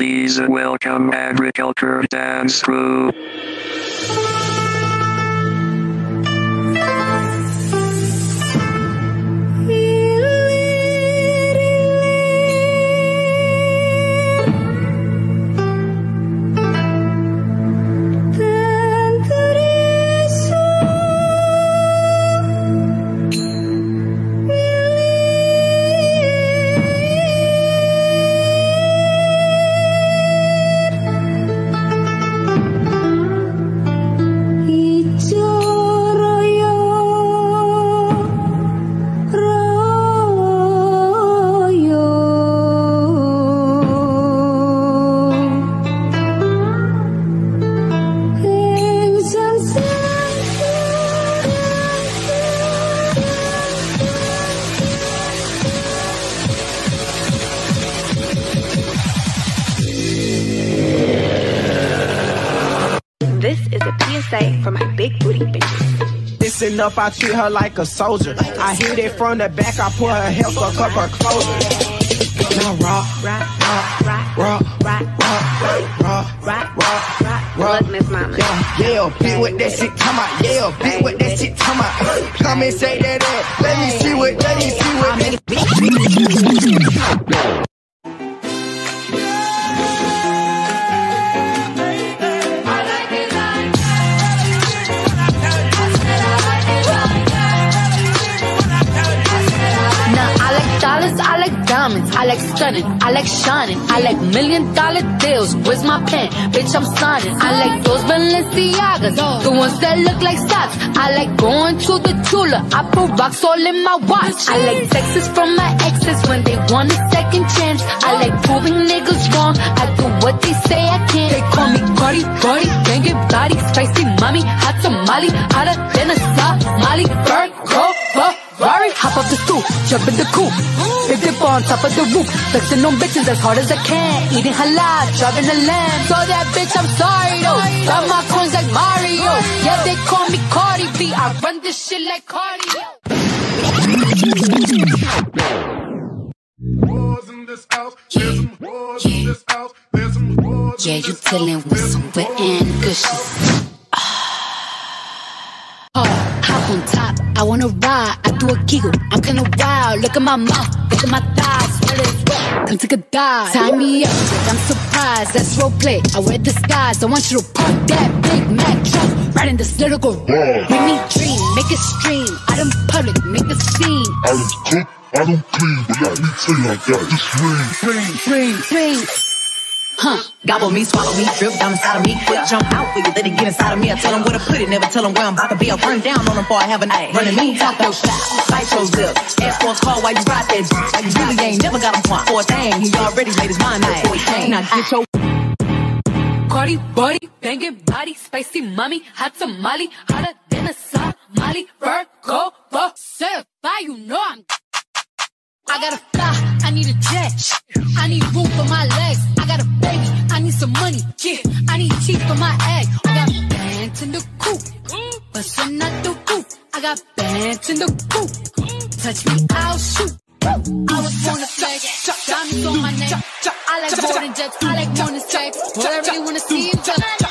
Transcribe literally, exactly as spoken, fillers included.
Please welcome Agriculture Dance Crew. This is a P S A for my big booty bitches. Listen up, I treat her like a soldier. I hit it from the back, I put her health, fuck up her clothes. Now rock, rock, rock, rock, rock, rock, rock, rock, rock, rock, rock. Look, Miss Mama. Yeah, yeah, beat with that shit, come out. Yeah, beat with that shit, come out. Come and say that, that. Let me see what, let me see what. I like diamonds, I like stunning, I like shining, I like million dollar deals. Where's my pen? Bitch, I'm signing. I like those Balenciagas, the ones that look like socks. I like going to the Tula, I put rocks all in my watch. I like texts from my exes when they want a second chance. I like proving niggas wrong, I do what they say I can't. They call me Cardi, Cardi, banging body, spicy mommy, hot tamale, hotter than a Somali. Bird, go, Ferrari, hop off the stoop, jump in the coupe, big dip on top of the roof, flexing on bitches as hard as I can, eating halal, driving a lamb. So that bitch, I'm sorry though, got my coins like Mario. Yeah, they call me Cardi B, I run this shit like cardio. Yeah, you chillin' with some wet and gushy. Oh, hop on top, I wanna ride, I do a giggle, I'm kinda wild. Look at my mouth, look at my thighs, smell it wet, come take a dive. Tie me up, I'm surprised, that's role play, I wear disguise. I want you to park that Big Mac truck right in this little garage. Make me dream, make it stream, out in public, make a scene. I don't cook, I don't clean, but let me tell you, I got this ring. Ring, ring, ring. Huh. Gobble me, swallow me, drip down inside of me. Quick jump out for you, let it get inside of me. I tell them where to put it, never tell them where I'm about to be. I'll burn down on them before I have a night. Running me, talk your style, fight your zip. Air Force call while you ride that j- like you really ain't never got him point for a thing. He already made his mind up before he came. Now get your Cardi, body, banging body, spicy mommy, hot tamale, hotter than a Somali. Virgo, certified, you know I'm. I gotta fly, I need a jet, I need room for my legs. I got a baby, I need some money, yeah, I need teeth for my egg. I got bands in the coop, bustin' out the roof. I got bands in the coop, touch me, I'll shoot. I was born to flex, diamonds on my neck. I like more than jets, I like more than sex. All I really wanna see is just